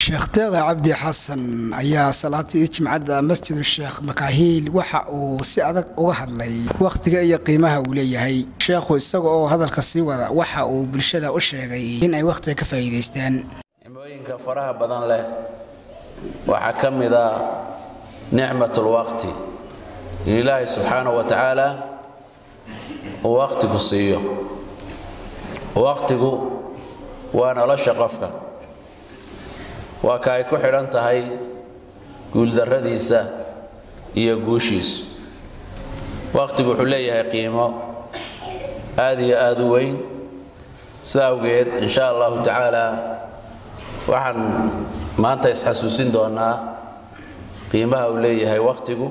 Sheekh Deeqa Cabdi Xasan ayaa salaadii Jimcada Masjid Sheekh Makaahil waxa uu si adag uga hadlay waqtiga iyo qiimaha uu leeyahay. Sheekhu isagoo hadalka sii wada waxa uu bulshada u sheegay in ay waqtiga ka faa'iideystaan. Nimooyinka faraha badan leh waxa kamida nicmatul waqti. Ilaahay subhanahu wa ta'ala waqtigu siiyo. Waqtigu waa nolosha qofka. waa ka ay ku xiran tahay guuldarradiisa iyo guushiisa. Waqtigu wuxuu leeyahay qiimo aad iyo aad u weyn. Saawgeed insha Allah ta'ala waxaan maanta isxasuusin doonaa qiimaha uu leeyahay waqtigu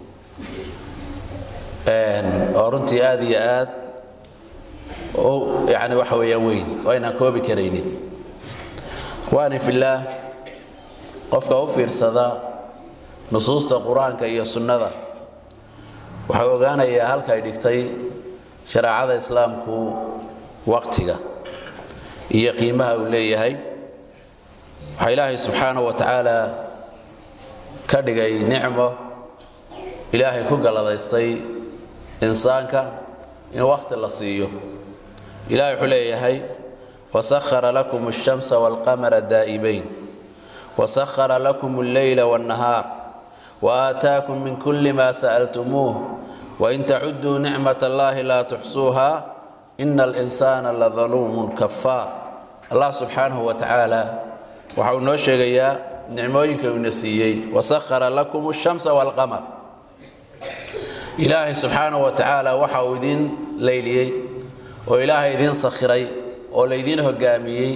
oo runtii aad iyo aad yani waxa weeyaan weyn oo inaan koobi karaynin. Ikhwaani fillah, qofka u fiirsada nusuusta quraanka iyo sunnada waxa ogaanaya halka ay dhigtay shariicada islaamku waqtiga iyo qiimaha uu leeyahay. waxa Ilaahay subhanahu wa ta'ala ka dhigay nicmo Ilaahay ku galadaystay insaanka in waqti la siiyo. Ilaahay wuxuu leeyahay وسخر لكم الشمس والقمر دائبين وسخر لكم الليل والنهار وآتاكم من كل ما سألتموه وإن تعدوا نعمة الله لا تحصوها إن الإنسان لظلوم كفار. الله سبحانه وتعالى وحاول نوشيغيا نعموينك ونسيي وسخر لكم الشمس والقمر. إلهي سبحانه وتعالى وحاول دين ليلي وإلهي دين صخري وليدين هجامي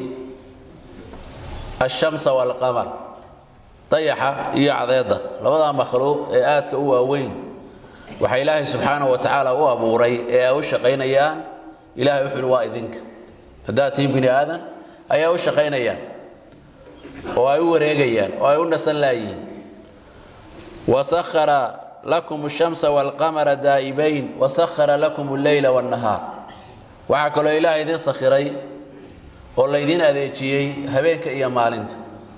الشمس والقمر طيحة هي عضيضة لبدا مخلوق آت هو وين وحي الله سبحانه وتعالى هو أبو ري أو شقين أيان إله يحل وائذنك فداتي بني آذن أي أو شقين أيان وأيو ريقيان وأيو نسلايين وسخر لكم الشمس والقمر دائبين وسخر لكم الليل والنهار. waxa kale Ilaahay idin sakhiray oo la idin adeejiyay habeenka iyo maalinta.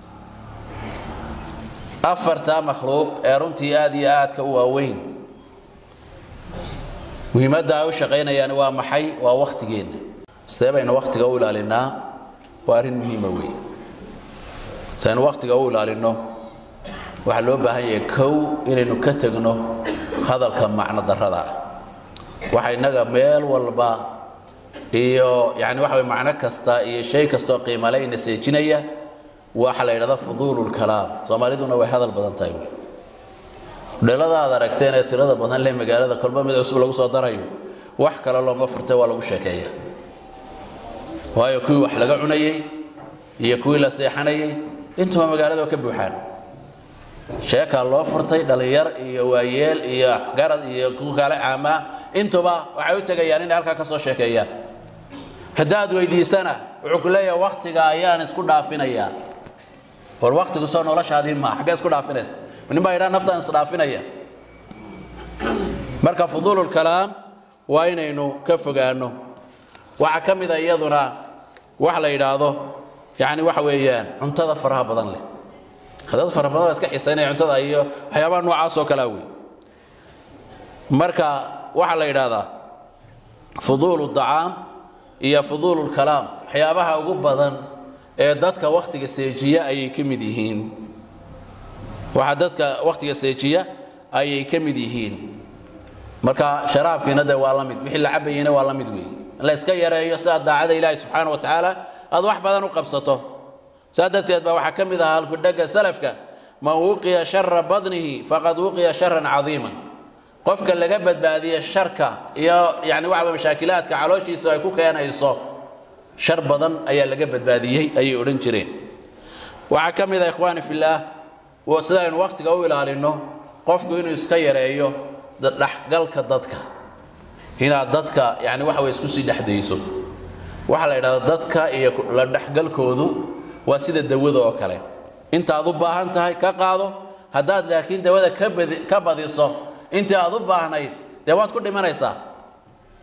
afarta makhluuq ee runtii aad iyo aad ka waaweyn muhiimadda ay u shaqeynayaan waa maxay? waa waqtigeena. Sababayna waqtiga u ilaalinaa waa arin muhiim ah weey. Saan waqtiga u ilaalino waxa loo baahan yahay kow inaynu ka tagno hadalka macna darrada ah. waxa inaga meel walba iyo yani waxa macna kasta iyo shay kasta oo qiimo leh in seejinaya waxa la yiraahdo fudulul kalaam. Soomaaliduna way hadal badan tahay. dhalada aragteen ee tirada badan leh magaalada kolba mid cusub lagu soo darayo wax kale looma furtay waa lagu sheekeeyaa. waayo kuwi wax laga cunayay iyo kuwi la seexanayay intuba magaalada ka buuxaan. sheeka loo furtay dhalinyar iyo waayeel iyo garad iyo ku kale caama intuba waxay u tagayaan in halka ka soo sheekeeyaan. hadaad weydiisana wuxuu ku leeyahay waqtiga ayaan isku dhaafinaya. war waqtigu soo noloshaadii ma xagee isku dhaafinaysa? ninba ira naftaan is dhaafinaya. marka fudulul kalaam waa inaynu ka fogaano. waxa kamida iyaduna wax la yiraahdo yani waxa weeyaan cuntada faraha badan leh. hadaad faraha badan iska xiisaynay cuntada iyo waxyaabaha noocaas oo kala weey. marka waxa la yiraahdaa fudulul daam iyo fudulul kalaam waxyaabaha ugu badan ee dadka waqtiga seejiya ay kamid yihiin. waxa dadka waqtiga seejiya ay kamid yihiin. marka sharaabkiina waa la mid wixii la cabayina waa la mid weey. la iska yareeyo sida daacada Ilaahay subhanahu wa ta'ala aad wax badan u qabsato. saadateed baa waxa kamid ah halku dhaga salafka man wuqiya sharra badnihi faqad wuqiya sharran 'aziman. qofka laga badbaadiyo sharka iyo yani waxa mashaakilaadka calooshiisa ay ku keenayso shar badan ayaa laga badbaadiyay ay oran jireen. waxa kamid ah ikhwaani fillah waa sida in waqtiga u ilaalino qofku inuu iska yareeyo dhaxgalka dadka. ina dadka yani waxa way isku sii dhaxdayso. waxa la yiraahdo dadka iyo la dhaxgalkoodu waa sida dawada oo kale. inta aad u baahan tahay ka qaado. hadaad laakiin dawada ka badiso inta aad u baahnayd waad ku dhimanaysaa.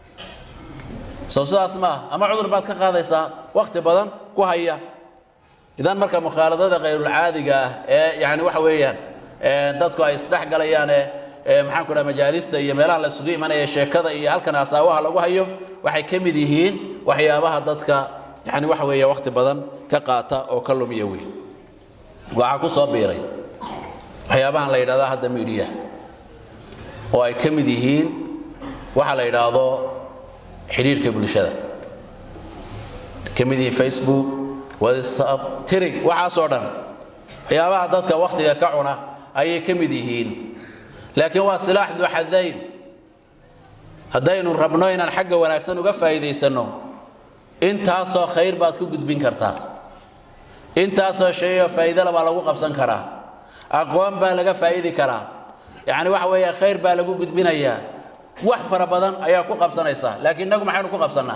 soo sidaas ma ama cudur baad ka qaadaysaa waqti badan ku haya. idan marka mukhaaladada qayrul caadiga ah yani waxa weeyaan dadku ay isdhex galayaan maxaan ku dhahay majaalista iyo meelaha la isugu imanaya sheekada iyo halkan asaawaha lagu hayo waxay ka mid yihiin waxyaabaha dadka yani waxa weeye waqti badan ka qaata oo ka lumiya weey waxa ku soo biiray waxyaabahan la yiraahdo hadda media oo ay ka mid yihiin waxa la yiraahdo xiriirka bulshada ka mid yihiin Facebook WhatsApp Twitter waxa soo dhan waxyaabaha dadka waqtiga ka cuna ayay ka mid yihiin laakiin waa silaax du xadayn hadaynu rabno inaan xagga wanaagsan uga faa'iideysano intaasoo khayr baad ku gudbin kartaa intaasoo shay oo faa'iido laba lagu qabsan karaa aqoon baa laga faa'iidi karaa yani waxa weeye khayr baa lagu gudbinayaa wax fara badan ayaa ku qabsanaysa laakiin inagu maxaynu ku qabsanaa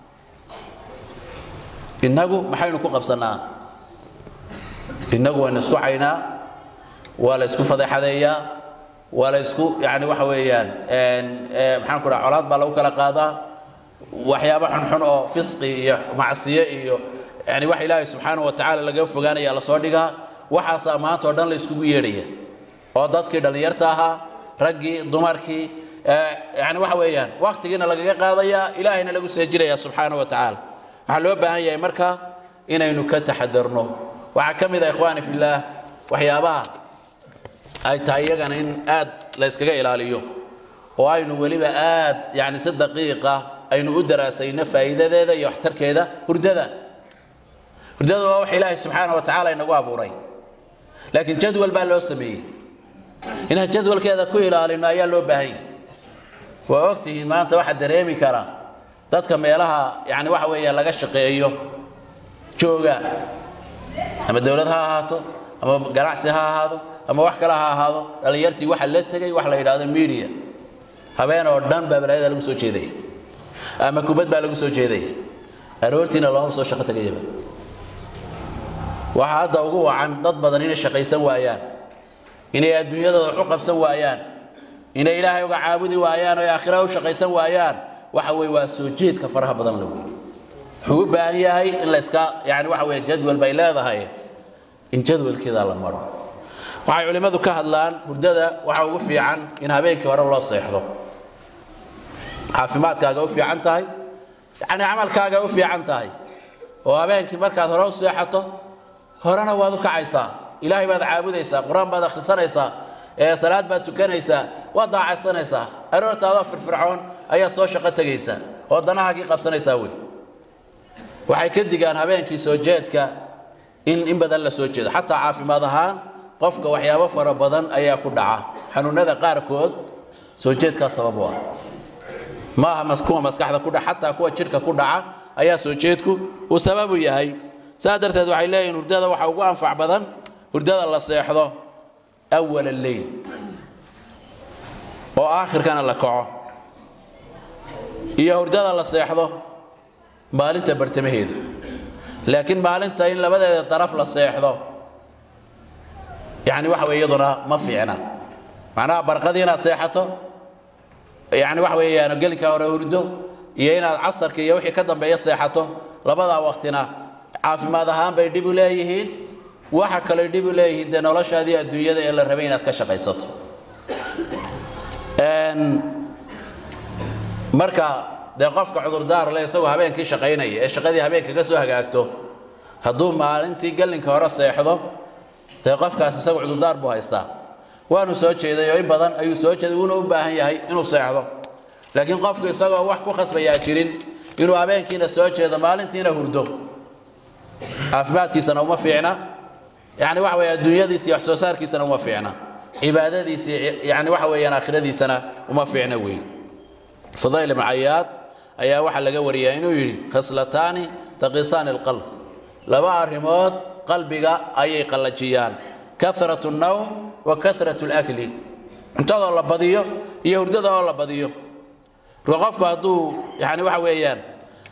inagu waan isku caynaa wala isku fadeexadeeyaa wala isku yani waxa weeyaan maxaan ku raacay colaad baa lagu kala qaadaa waxyaabo xun oo fisqi iyo macsiyo iyo yani wax Ilaahay subhanahu wa ta'ala laga fogaanaya la soo dhigaa waxa maanta oo dhan la isku yeedhaya oo dadkii dhalinyarta ahaa ragii dumarkii yani waxa weeyaan waqtigiina laga qaadaya Ilaahayna lagu seejinaya subhanahu wa ta'ala waxa loo baahan yahay marka inaynu ka taxadarno waxa kamid ah ikhwaani fillah waxyaabaha ay taayagana in aad la iskaga ilaaliyo oo aynu waliba aad yani si daqiiqa aynu u daraasayna faa'iidadeeda iyo waxtarkeeda hurdada waa wax Ilaahay subhanahu wa ta'ala inagu abuuray laakiin jadwal baa loo sameeyay ina jadwalkeeda ku ilaalino ayaa loo baahan waa waqtiga maanta waxa dareemi kara dadka meelaha yani waxa weeye laga shaqeeyo jooga ama dawlad ha ahaato ama ganacsi ha ahaado ama wax kale ha ahaado dhalinyartii waxa la tagay wax la yiraahdo media habeen oo dhan baa balaayada lagu soo jeeday ama kubad baa lagu soo jeeday aroortiina loo soo shaqo tagayba waxa hadda ugu wacan dad badan inay shaqaysan waayaan inay adduunyada wax u qabsan waayaan inay Ilaahay uga caabudi waayaan oo aakhira u shaqaysan waayaan waxa way waa soo jeedka faraha badan lagu wuxuu baahan yahay in la iska yani waxa way jadwal bay leedahay in jadwalkeeda la maro waxay culimadu ka hadlaan hurdada waxa ugu fiican in habeenkii hore loo seexdo caafimaadkaaga u fiican tahay yani amalkaaga u fiican tahay oo habeenkii markaad hore u seexato horana waad u kacaysaa Ilaahay baad caabudaysaa quraan baad akhrisanaysaa salaad baad tukanaysaa waad daacaysanaysaa aroortaada firfircoon ayaa soo shaqo tagaysaa oo danahaagii qabsanaysaa way waxay ka digaan habeenkii soo jeedka in badan la soo jeedo xataa caafimaad ahaan qofka waxyaabo fara badan ayaa ku dhaca xanuunada qaar kood soo jeedka sabab ah maaha maskaxda ku dhaca xataa kuwa jirka ku dhaca ayaa soo jeedku uu sabab u yahay سادرت waxay leeyihiin hurdada waxa ugu anfac badan hurdada la seexdo awwal al-layl oo aakhirkana la kaco iyo hurdada la seexdo maalinta bartamaheeda laakiin maalinta in labadeeda taraf la seexdo yani waxa weeyaduna ma fiicna macnaha barqadiina seexato yani waxa weeyaan gelinka hore hurdo iyo inaad casarka iyo wixii ka dambeeya seexato labada waqtina caafimaad ahaan bay dib u leeyihiin waxa kale dib u leeyihiin de noloshaadii adduunyada ee la rabay inaad ka shaqaysato marka de qofka cudurdaar leh isagoo habeenkii shaqaynaya ee shaqadii habeenka ka soo hagaagto hadduu maalintii gelinka hore seexdo de qofkaas isagoo cudurdaar buu haystaa waanu soo jeeday oo in badan ayuu soo jeeday uuna u baahan yahay inuu seexdo laakiin qofku isagoo wax ku khasbaya jirin inuu habeenkiina soo jeedo maalintiina hurdo caafimaadkiisana uma fiicna yani waxa weeye adduunyadiisa wax soo saarkiisana uma fiicna cibaadadiisa yani waxa weeyaan aakhiradiisana uma fiicna weey Fudayl ibn Ayyad ayaa waxa laga wariyaa inuu yiri khaslatani taqisan alqalb laba arimood qalbiga ayay qalajiyaan kathratu an-nawm wa kathratu al-akli intada la badiyo iyo hurdada oo la badiyo qofku haduu yani waxa weeyaan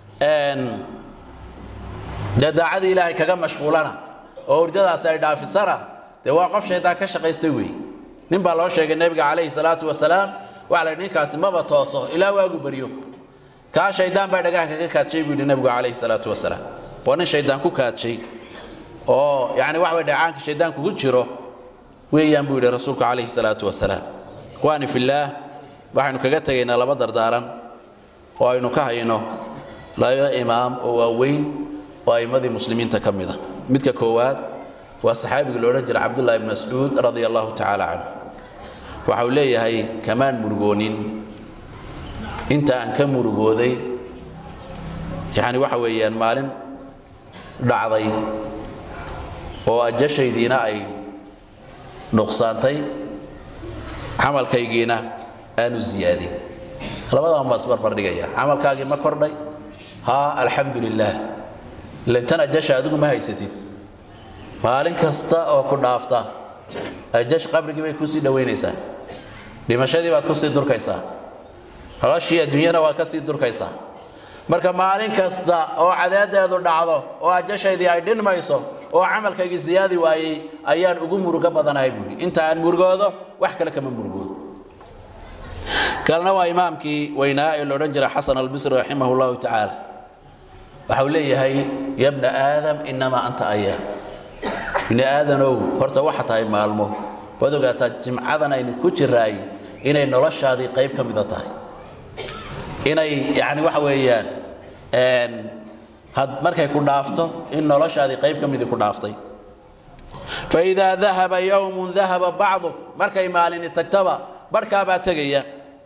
daacada Ilaahay kaga mashquulana oo hurdadaas ay dhaafisana de waa qof shaytaan ka shaqaystay weey nin baa loo sheegay nabiga kaleey salaatu wasalaam wala ninkaas maba tooso ilaa waagu bariyo ka shaydaan baa dhagaha kaga kaajay buu nabiga kaleey salaatu wasalaam wana shaydaan ku kaajay oo yani wax way dhacaanka shaydaanku ku jiro weeyaan buu yiri rasuulku kaleey salaatu wasalaam ikhwaani fillah waxaanu kaga tageynaa laba dardaaran oo aynu ka hayno laba imaam oo waaweyn oo aymadii muslimiinta kamida midka koowaad waa saxaabiga loo rajay Abdullah ibn Mas'ud radiyallahu ta'ala anhu waxa uu leeyahay kamaan murugoonin inta aan ka murugooday yani waxa weeyaan maalin dhacday oo ajashaydiina ay nuqsaantay amalkaygiina aanu ziyaadin labada ma isbarbar dhigaya amalkaagi ma kordhay ha alxamdulillah lantana ajasha adigu ma haysatid maalin kasta oo ku dhaafta ajash qabrigi bay ku sii dhaweynaysaa dhimashadii baad ku sii durkaysaa rashii adduunyada waa ka sii durkaysaa marka maalin kasta oo cadaadadu dhacdo oo ajashaydii ay dhinmayso oo amalkaygi ziyaadi waayay ayaan ugu muruga badanahay buuri inta aan murugoodo wax kale kama murugoodo kalna waa imaamkii weynaa ee loo ranjira Hasan al-Basri rahimahullahu ta'ala waxa uu leeyahay ya ibn aadam inma anta ayyam ibn aadanow horta waxa tahay maalmo wadogata jimcadan aynu ku jiraay inay noloshaadii qayb ka mid tahay inay yani waxa weeyaan had markay ku dhaafto in noloshaadii qayb ka mid ku dhaaftay fa idha dhahaba yawmun dhahaba ba'dhu markay maalin tagtaba barka ba tagaya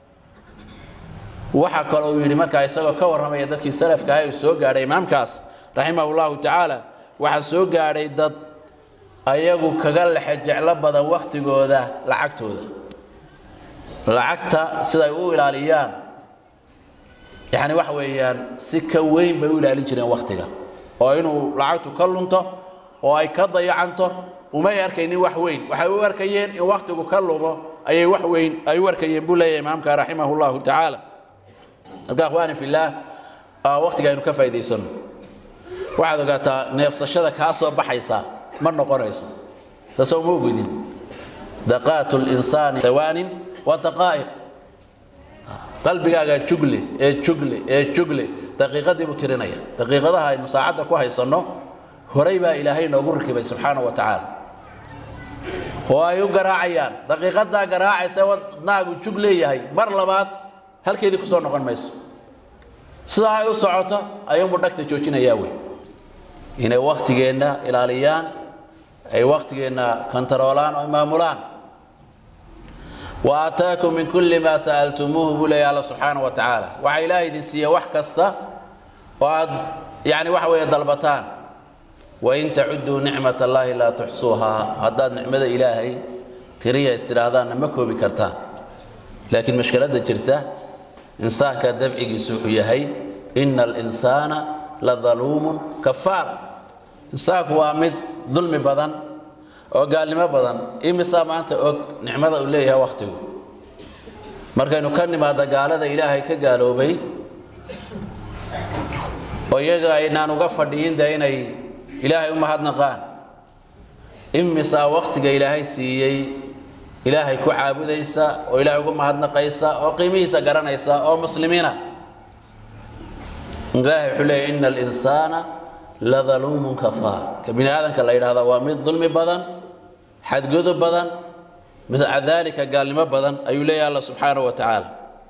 waxa kale oo yiri marka isagoo ka waramaya dadkii salafka ay soo gaaray imaamkaas rahimahullahu ta'ala waxa soo gaaray dad ayagu kaga laxajecla badan waqtigooda lacagta sida u ilaaliyaan يعني waxa weeyaan si ka weyn bay u ilaalin jireen waqtiga oo inuu lacagtu ka lunto oo ay ka dayacanto uma arkaynin wax weyn waxa uu arkayeen in waqtigu ka lumo ayay wax weyn ay u arkayeen buu leeyahay imaamka rahimahullahu ta'ala aqwaani fillah waqtiga inuu ka faa'iideysano waxa ogaataa neefsashada ka soo baxaysa ma noqonayso saasoo ma ogidin daqatul insani thawanin wa daqa'iq qalbigaaga jugle daqiiqadii buu tirinaya daqiiqadaha ay musaacada ku haysano horay baa ilaahay noogu rakibay subhanahu wa ta'ala oo ay u garaacayaan daqiiqada garaacaysa wadnaagu jugleeyahay mar labaad halkeedii ku soo noqon mayso sida ay u socoto ayuu mudagta joojinaya way inay waqtigeena ilaaliyaan ay waqtigeena kontaroolaan oo maamulaan وآتاكم من كل ما سألتموه بلا الله سبحانه وتعالى وعلاه إذن سيا وحكسته يعني وحوي ضلبتان وإن تعدوا نعمة الله لا تحصوها هذا نعمة إلهي تريا استراذان مكو بكرتان لكن مشكلة جرته إنسان كدبع يسوح يهي إن الإنسان لظلوم كفار إنسان هو مد ظلم بدن oo gaalnimo badan imisa maanta og nicmada uu leeyahay waqtigu markaynu ka nimaado gaalada ilaahay ka gaaloobay oo iyaga aynaan uga fadhiyin inay ilaahay u mahadnaqaan imisa waqtiga ilaahay siiyay ilaahay ku caabudaysa oo ilaahay ugu mahadnaqaysa oo qiimihiisa garanaysa oo muslimiina ilaahay wuxuu leeyahay innal insana la dhalumun kafar ka bini aadanka la yiraahdo waa mid dhulmi badan حد جذب بدن مثل ذلك قال لما بدن أيو لي الله سبحانه وتعالى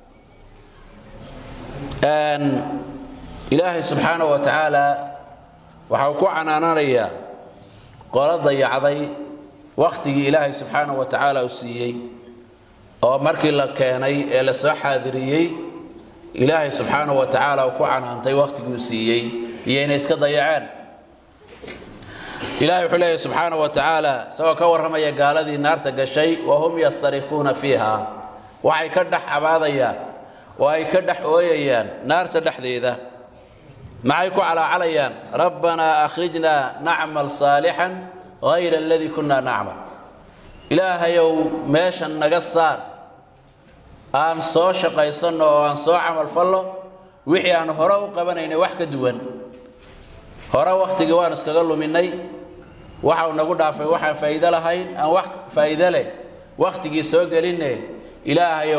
أن إلهي سبحانه وتعالى وحوكو عنا ناريا قال ضيع ضي وقته إلهي سبحانه وتعالى وسيي أو مركي لك كاني إلى صحة ذريي إلهي سبحانه وتعالى وكو عنا أنتي وقته وسيي يعني إسك ضيعان إلهي حليه سبحانه وتعالى سوى كورهم يقال ذي النار تقشي وهم يسترخون فيها وعي كدح عباضيان وعي كدح أوييان نار تدح ذي ذا معيكو على عليان ربنا أخرجنا نعمل صالحا غير الذي كنا نعمل إلهي يوم ماشا نقصار أن صو شقيصن وأن صو عمل فلو وحي أن هراو قبنين وحك دوان هراو وقت جوان اسكغلو مني waxa nagu dhaafay waxa faa'iido lahayn aan wax faa'iido leh waqtigii soo galinay ilaahay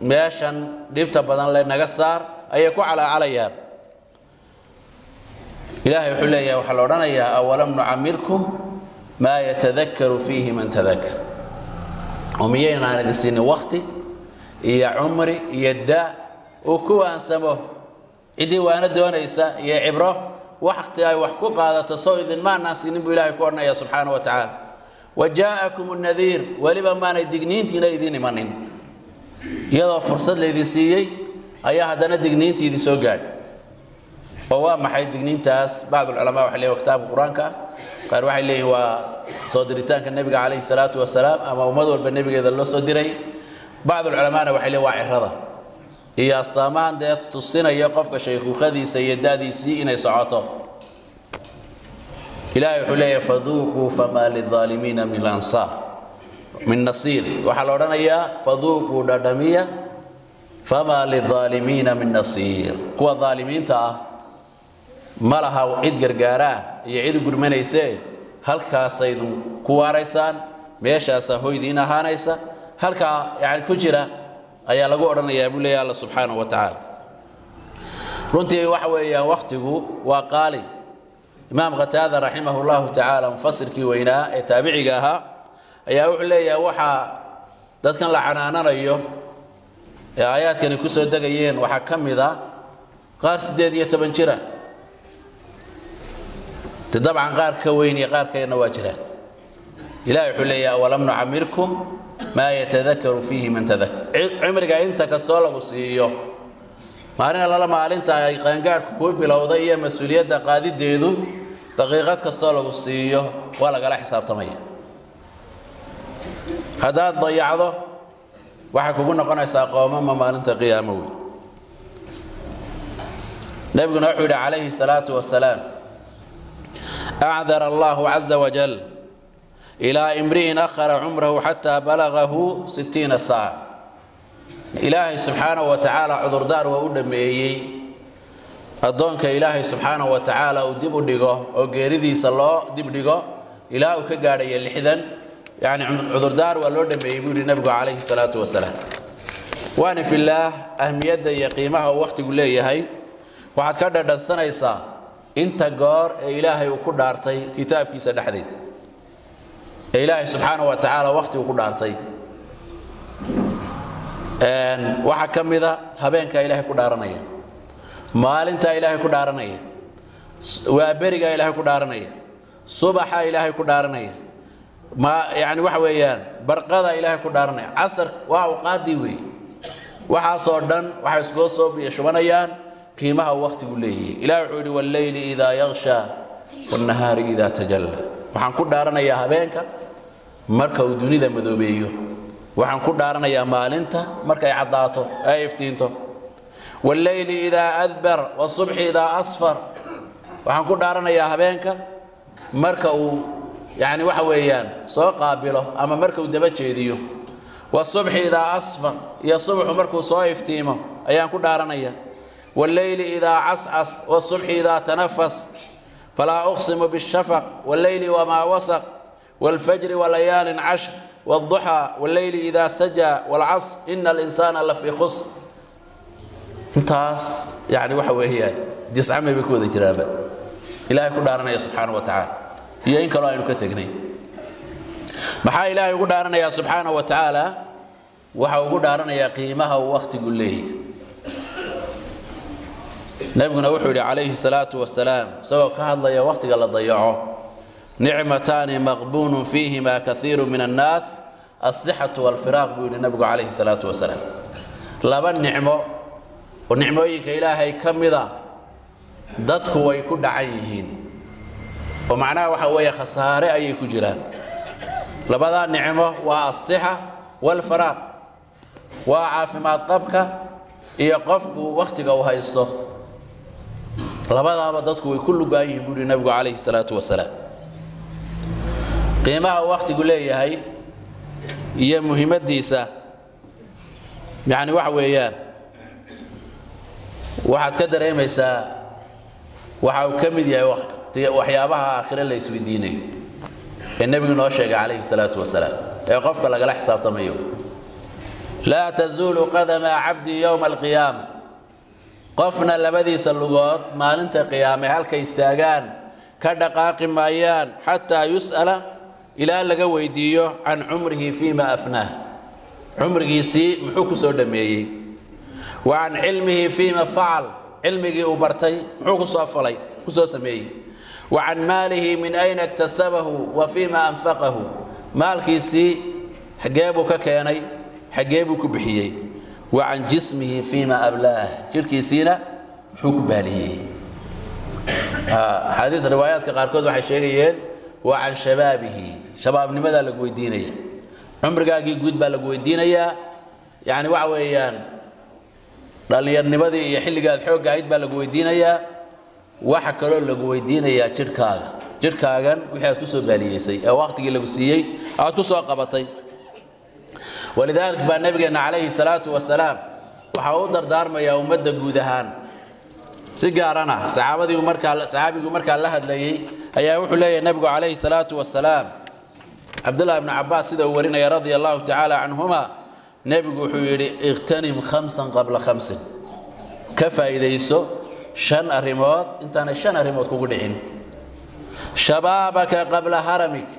meeshan dhibta badan leh naga saar ayay ku calaacalayaan إلهي حليا وحلورنا يا أولم نعمركم ما يتذكر فيه من تذكر وميين على السن وقتي يا عمري يدا وكوان سموه إدي وأنا دون إيسا يا عبره وحقتي وحقوق هذا تصويد ما الناس ينبوا إلهي كورنا يا سبحانه وتعالى وجاءكم النذير ولما ما ندقنين تنايدين منين يلا فرصة لذي سيئي أيها هذا ندقنين تيدي سوقان وهو ما حيدقنين تاس بعض العلماء وحليه وكتاب القرآن قال واحد اللي هو صدرتان النبي عليه الصلاة والسلام أما ومدور بالنبي إذا الله صدري بعض العلماء وحليه واعي رضا هي أصلامان ده تصينا يقف كشيخ خذي سيدادي سيئنا يسعاطه إلهي حليه فذوقوا فما للظالمين من الأنصار من نصير وحلورنا إياه فذوقوا دردمية فما للظالمين من نصير كوا الظالمين تا ما لها عيد قرقارا يعيد قرمانيسي هل كاسيد كوا ريسان ميشا سهوي دينا هانيسا هل كا يعني كجرة أيا لقوا أرنا يا أبو الله سبحانه وتعالى رنتي وحوي وقته وقالي إمام قتادة رحمه الله تعالى مفسر كي وينا تابعي جاها أيا وحلي يا وحى ذات كان لعنانا ريو آيات كان يكسر دقيين وحكم ذا قارس ديدية تبنشرة تدبعا قار كويني قار كينا واجران إلهي حلي ولم نعمركم ما يتذكر فيه من تذكر عمرك أنت كستولك السيئو مارين الله ما علنت قانقار كوي بلوضية مسؤولية قادي ديدو دقيقات كستولك السيئو ولا قال حساب تمية هذا ضيعه waxaa kugu noqonaysaa qoomama maalinta qiyaamawi nabiguna wuxuu yiri calayhi salaatu wasalaam a'dara Allahu azza wa jal ila imri'in akhara umrahu hatta balaghahu 60 sa'a ilaahi subhanahu wa ta'ala udurdar wa u dhameeyay adoonka ilaahi subhanahu wa ta'ala u dib u dhigo oo geeridiisa loo dib dhigo ilaa uu ka gaadhay 60 يعني عذر دار ولود بيقول النبي عليه الصلاة والسلام وأنا في الله أهمية يقيمها ووقت يقول لي هاي وعد كذا دستنا يسا أنت جار إلهي وكل دارتي كتاب كيس الحديد إلهي سبحانه وتعالى وقت وكل دارتي أن وحكم إذا هبينك إلهي كل دارنية مال أنت إلهي كل دارنية وأبرج إلهي كل دارنية صباح إلهي كل دارنية ما يعني وحويان برقادة إلهي كدارنا عصر وأوقات وي وحصردن وحسقوسو بيشمنيان كيمها وقت يقولي إلهي عودي والليل إذا يغشى والنهار إذا تجلى وحن كدارنا يا هبينك مركا ودوني ذا مذوبيو وحن كدارنا يا مالنتا مركا يعضاته أي فتينته والليل إذا أذبر والصبح إذا أصفر وحن كدارنا يا هبينك مركا يعني وحويان سو قابله أما مركو دبجيديو والصبح إذا أصفر يا صبح مركو صايف تيمه أيام كل دارنية والليل إذا عسعس والصبح إذا تنفس فلا أقسم بالشفق والليل وما وسق والفجر وليال عشر والضحى والليل إذا سجى والعصر إن الإنسان لفي خسر انتاس يعني وحويان جس عمي بكود جرابه إلهي كل دارنية سبحانه وتعالى هي إنك لا ينكتجني محا إلهي يقول دارنا يا سبحانه وتعالى وحا يقول دارنا يا قيمها ووقت يقول لي نبينا وحده عليه الصلاة والسلام سواء كان يا وقت قال ضيعه نعمتان مغبون فيهما كثير من الناس الصحة والفراق بين النبي عليه الصلاة والسلام لبن نعمة ونعمويك إلهي كم ذا ضدك ويكون عيهين ومعناه وحوي خسارة أي كجران لبذا النعمة والصحة والفراغ وعافمات قبك يقفك وقتك وهيستو لبذا بدتك وكل جاي يقول النبي عليه الصلاة والسلام قيمها وقت يقول لي هاي هي مهمة ديسة يعني وحويان واحد كدر أي مساء وحاو كم يا وقت وحيابها آخر اللي يسوي ديني النبي نوشق عليه الصلاة والسلام يقفك لقى حساب طميو لا تزول قدم عبدي يوم القيامة qofna labadiisa lugood maalinta qiyaamay halka istaagaan ka dhaqaaqi maayaan xataa yus'ala ilaa laga weydiiyo can cumrihi fiima afnaah cumrigiisii muxuu ku soo dhameeyey wa can cilmihi fiima facal cilmigii uu bartay muxuu ku soo falay ku soo sameeyey wa can maalihi min ayna iktasabahu wa fiima anfaqahu maalkiisii xagee buu ka keenay xagee buu ku bixiyey wa can jismihi fiima ablaah jirkiisiina muxuu ku baaliyey حديث روايات كقاركود waxay sheegayeen wa an shababihi shababnimada lagu weydiinaya umrigaagii guud baa lagu weydiinaya yaani waxa weeyaan dhalinyarnimadii iyo xilligaad xoog ahayd baa lagu weydiinaya waxa kale oo lagu weydiinaya jirkaagan wixii aad ku soo baaliyeysay ee waqtigii lagu siiyay aad ku soo qabatay walidaalka baa nabigeena calayhi salaatu wasalaam waxa uu dardaarmaya ummadda guud ahaan سيجارنا صحابي مركا الله هدليه أيها وحلي النبي عليه الصلاة والسلام عبد الله بن عباس سيده ورينا يا رضي الله تعالى عنهما نبي وحيري اغتنم 5 قبل 5 كفى إذا يسو شن الريموت انت أنا شن الريموت كوكودين شبابك قبل هرمك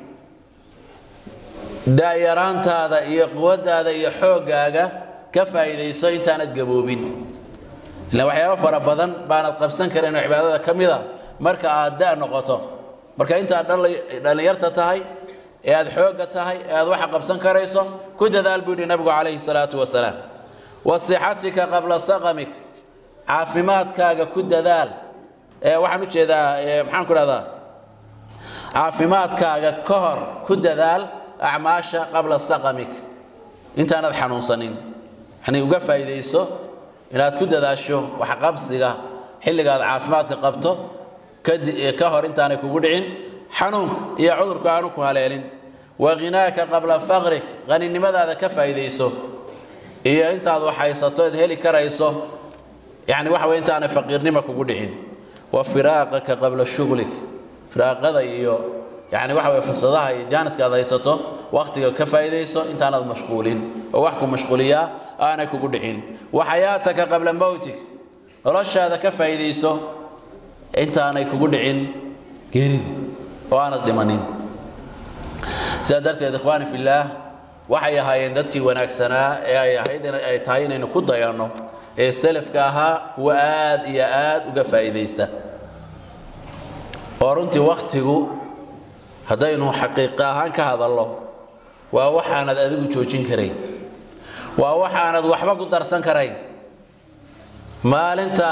دايران هذا يقود هذا يحوق كفى إذا يسو انت أنا تقبوبين لو waxyaabo fara badan baan qabsan kareen cibaadada kamida marka aad daa noqoto marka inta dhalinyarta tahay ee aad xooga tahay ee aad wax qabsan kareyso ku dadaal buu nabiga kaleey salaatu wasalaam wasihatika qabla saqamik caafimaadkaaga ku dadaal ee waxaan u jeedaa maxaan ku radaa caafimaadkaaga ka hor ku dadaal acmaasha qabla saqamik inta aad xanuunsanin yani uga faa'iideyso inaad ku dadaasho wax qabsiga xilligaad caafimaadka qabto ka hor intaanay kugu dhicin xanuun iyo cudurka aanu ku haleelin wa ghinaaka qabla faqrik qaninimadaada ka faa'iideyso iyo intaad wax haysato heli karayso yani waxa weey intaanay faqiirnimo kugu dhicin wa firaaqaka qabla shughlik firaaqada iyo yani waxa weey fursadaha iyo jaaniska aad haysato waqtiga ka faa'iideyso intaanad mashquulin oo wax ku mashquuliya أنا كقولين وحياتك قبل موتك رش هذا كفايديسو أنت أنا كقولين قريب وأنا ضمنين سادرت يا إخواني في الله وحي هاي ندتك ونكسنا يا هيدا تاين إنه قد يانو السلف كها هو آد يا آد وكفايديسته ورنت وقته هذا إنه حقيقة هنك هذا الله ووحنا ذا جوجين كريم ووحنا وحبا ku darsan karayn maalinta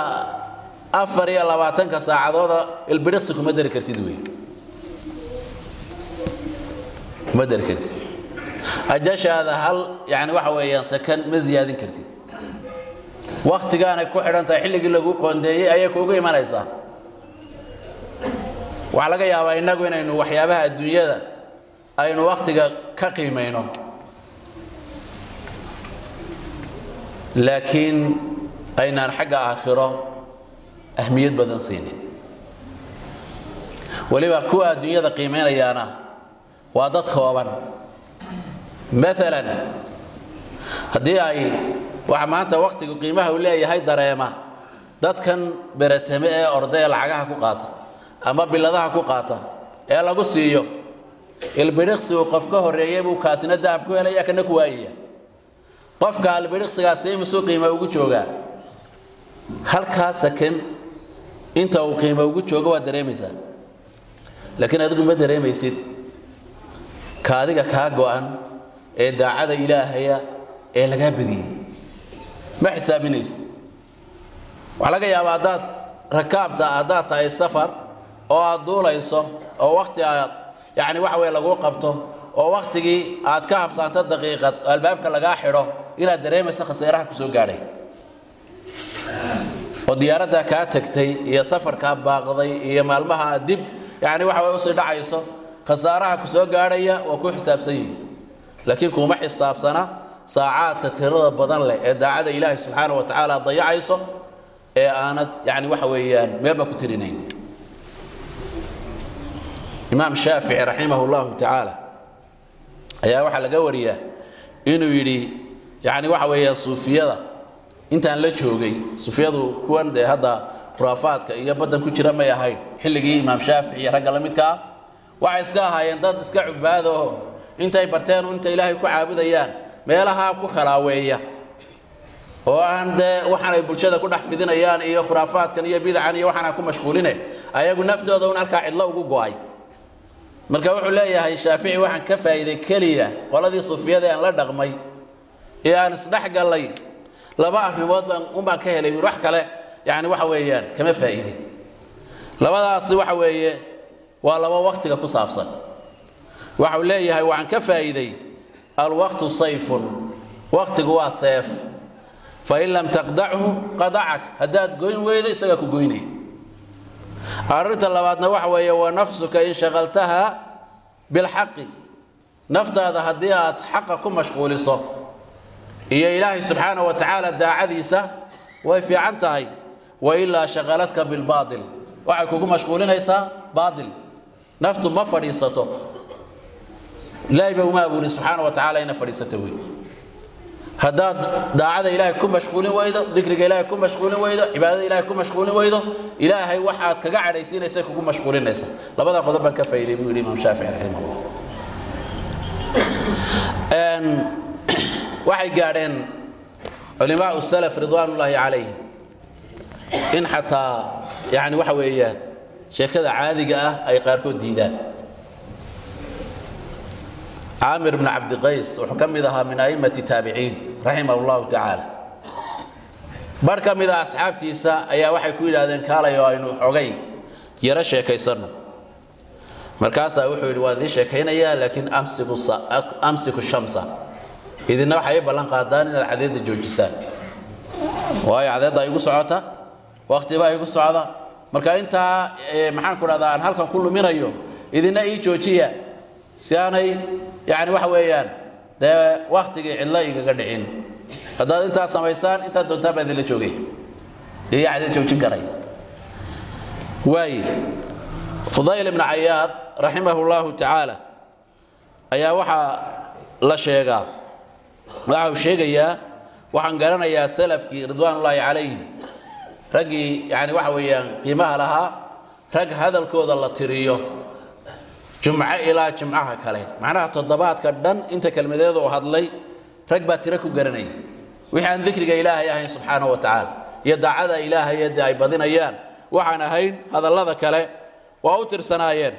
24 saacadooda ilbiriqsi kuma dari kartid weey ma dari kartid ajashada hal yani waxa weeyaan sakan ma ziyaadin kartid waqtigaana ku xidhantahay xilligii lagu qoondeeyay ayay kuugu imanaysaa waxa laga yaabaa inagu inaynu waxyaabaha adduunyada aynu waqtiga ka qiimeeyno لكن أين حق آخرة أهمية بدن سيني ولما كوا الدنيا ذا قيمين أيانا وادت كوابا مثلا هدي أي وعمانت وقت قيمها ولا هاي دريمة دات كان برتمئة أرضية العجاها كقاطة أما بلادها كقاطة إيه لا قصيو البريخس وقفكه الرياب وكاسنا داب كوا لا يكن كواية qofka albiriqsigaasay masoo qiimo ugu jooga halka sakan inta uu qiimo ugu joogo waa dareemaysaa laakiin adigu ma dareemaysid kaadiga ka go'an ee daacada ilaahaya ee laga badiyay ma xisaabinaysid waxa laga yaabaa dad rakaabta aad tahay safar oo aad duulayso oo waqti aad yani waxa weey lagu qabto oo waqtigii aad ka habsaanto daqiiqad albaabka laga xiro ila dareemaysa khasaaraha ku soo gaaray oo diyaaradda ka tagtay iyo safarka baaqday iyo maalmaha dib yani waxa way u soo dhacayso khasaaraha ku soo gaaraya oo ku xisaabsan yihiin laakiin kuma xisaabsana saacaadka tirada badan leh ee daacada ilaahay subhanahu wa ta'ala dayacayso ee aanad yani waxa weeyaan meelba ku tirinayn imaam Shaafi'i rahimahullahu ta'ala ayaa waxa laga wariyaa inuu yiri يعني waxa weeye suufiyada intaan la joogay sufiyadu kuwan de hadda khuraafaadka iyo badan ku jira may ahayn xilligii imaam shaafici iyo rag la midka waxa iska ahaayeen dad iska cubaado intay barteen inta ilaahay ku caabudayaan meelaha ku khalaaweeya oo aan de waxaan ay bulshada ku dhaxfidinayaan iyo khuraafaadkan iyo bidcan iyo waxaan ku mashquulinay ayagu naftooda un halka cidla ugu go'ay marka wuxuu leeyahay shaafici waxaan ka faa'iiday kaliya qoladii sufiyada aan la dhaqmay ee aan isdhaxgalay laba arrimood baan ka helay wax kale يعني waxa weeyaan kama faa'iidin labadaas waxa weeye waa laba waqtiga ku saabsan waxa uu leeyahay waxaan ka faa'iiday alwaqtu sayfun waqtigu waa sayf fa in lam taqda'hu qada'ak hadad goyn weydo isaga ku goynay arinta labaadna waxa weeye waa nafsuka in shaqaltaha bil haqqi naftaada hadii aad xaqa ku mashquuliso iyo ilaahi subhanahu wa ta'ala daacadiisa way fiican tahay وإلا شغلتك بالباطل وعكوكو مشغولين هيسا باطل نفتو ما فريسته لا يبقى ما أبوني سبحانه وتعالى إنا فريسته هذا داعة إلهي كم مشغولين وإذا ذكرك إلهي كم مشغولين وإذا عبادة إلهي كم مشغولين وإذا إلهي واحد كقاعد يسين يسيك كم مشغولين هيسا لبدا قضبا كفايدي بيقول الإمام الشافعي رحمه الله أن واحد قاعدين علماء السلف رضوان الله عليهم إن حتى يعني وحويات شيء كذا عادي أي قاركو ديدان عامر بن عبد القيس وحكم ذها من أئمة التابعين رحمه الله تعالى بركة من أصحاب تيسا أي واحد يقول هذا كالا يوينو حقين يرى شيء كيسرنا مركاسا وحوي الوادي شيء كينا يا لكن أمسك الشمس إذا نوحي بلان قادان العديد الجوجسان وهي عدد يقول سعوتها وقت بقى يقول سعادة مركا أنت محن كل هذا عن هالكم كله مرايو إذا أي جوجية سياني يعني وحويان ده وقت الله يقعدين هذا أنت سميسان أنت دون تابع ذي الجوجي هي عدد جوجين كراي واي فضيل بن عياض رحمه الله تعالى أيا وحى لا شيء معه شيء يا وحن قرنا يا سلف رضوان الله عليهم رجي يعني وحويان قيمها لها رج هذا الكود الله تريه جمعة إلى جمعة كله معناها تضباط كدن أنت كلمة ذي وهذلي رجبة تركوا قرني وحن ذكر إله يا سبحانه وتعالى يدعى ذا إله يدعى بدين أيان وحنا هين هذا الله ذكره وأوتر سناير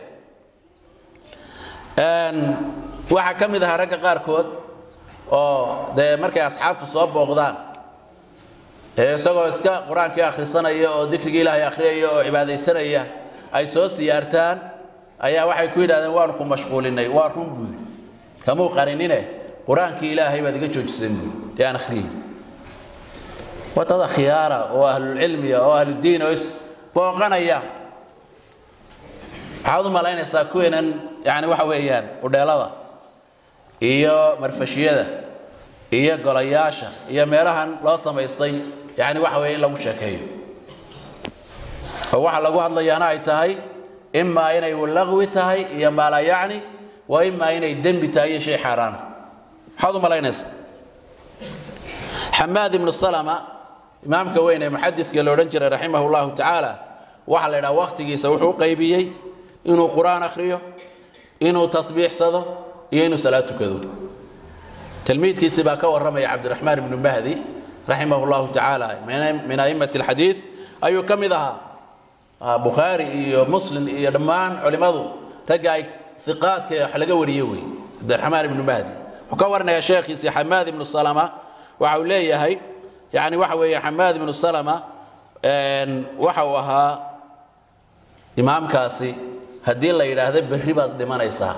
أن وحكم ذا رج قاركود ده مركز أصحاب تصاب بغداد isagoo iska quraanka akhrisanaya oo dhikriga Ilaahay akhriyay oo cibaadeysanaya ay soo siyaartaan ayaa waxay ku yiraahdeen waan ku mashquulinay waa run buu kama qarinine quraanka Ilaahay baad iga joojisay buu yaan akhriyay watada khiyara oo ahlul ilmi oo ahlul diin oo booqanaya haadu malaynaysa kuweenan yani waxa weeyaan udheelada iyo marfashiyada iyo golayaasha iyo meelahan loo sameystay يعني waxa weey in lagu sheekeeyo oo waxa lagu hadlayaana ay tahay imma inay walaqwi tahay iyo maala yaani wa imma inay dambi tahay shay xaraan hadu malaynaysa حماد بن السلمة imaamka weyn ee muhaddithka la oran jiray rahimahullahu ta'ala waxa la yiraahdaa waqtigiisa wuxuu qaybiyay inuu quraan akhriyo inuu tasbiixsado iyo inuu salaad tukado tilmiidkiisa baa ka waramay Abdurrahman ibn Mahdi رحمه الله تعالى من أئمة الحديث أيو كم ذا بخاري مسلم يدمان علماء رجع ثقات كحلقة وريوي عبد الرحمن بن مهدي وكورنا يا شيخ سي حماد بن السلمة وعوليه هي يعني وحوي حماد بن السلمة وحوها إمام كاسي هدي الله يراه بالربا دمان يسا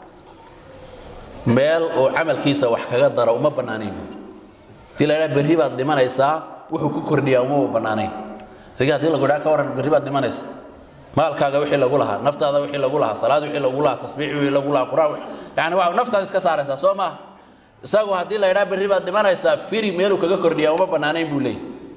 مال وعمل كيسة وحكاية ضرا وما بنانين تلا بالربا دمان يسا وحكو كرديا وما بنانين ثقة تلا قدرة كورن بالربا دمان يسا مال كاجا وحي لقولها نفط هذا وحي لقولها صلاة وحي لقولها تسبيح وحي لقولها قرآن يعني واو نفط هذا كسر يسا سوما ساقو هدي الله يراه بالربا دمان يسا فيري ميلو كاجا كرديا وما بنانين بولي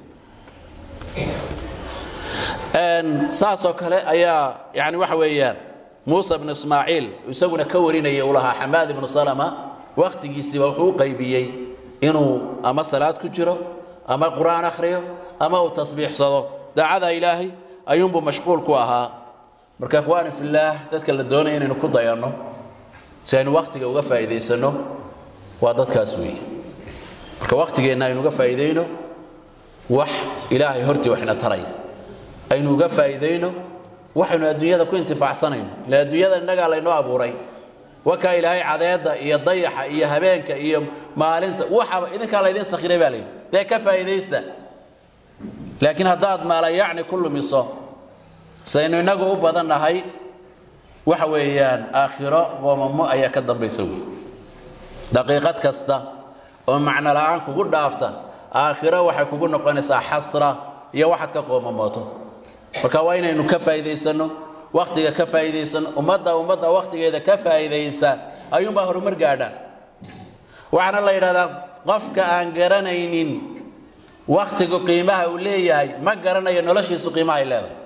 أن ساسو كله أيا يعني وحويان موسى بن إسماعيل يسوون كورين يولها حماد بن سلمة وقت جيسي وحو قيبيي إنه أما صلاة كجرة أما القرآن أخريه أما هو تصبيح صدو دعا إلهي أيوم بمشغول كواها مركا إخواني في الله تذكر الدونين إنه كل ضيانه سين وقتك وقفا إذا سنه وضد كاسوية مركا وقتك إنه وقفا إذينه وح إلهي هرتي وحنا تري أين وقفا إذينه وحنا الدنيا ذا كنت فعصنين لا الدنيا ذا النجا لينو أبو ري وكا إلهي عذاب يضيح يهبينك مالنت وحب إذا كان ليدين سخيرة بالين ده كفى إذا يسته لكن هذا ما لا يعني كل مصا سينجو بدنا هاي وحويان آخرة ومم أي كذب بيسوي دقيقة كستا ومعنى الآن كقول دافته آخرة وحكون نقنص حسرة يا واحد كقوم موته وكوين إنه كفى إذا يسنو وقتك كفى إذا يسن ومضى وقتك إذا كفى إذا ينسى أيوم بهر مرجعنا وعن الله إذا قفك أن قرنين وقتك قيمها وليه ما قرنا ينولش قيمها إلا